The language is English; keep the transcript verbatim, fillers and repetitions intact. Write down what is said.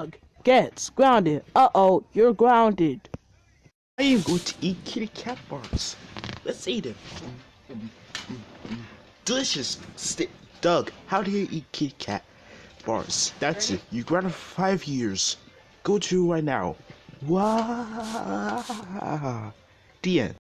Doug gets grounded. Uh-oh, you're grounded. I am going to eat kitty cat bars. Let's eat them. Delicious. St Doug, how do you eat kitty cat bars? That's it. You grounded for five years. Go to right now. Wow. The end.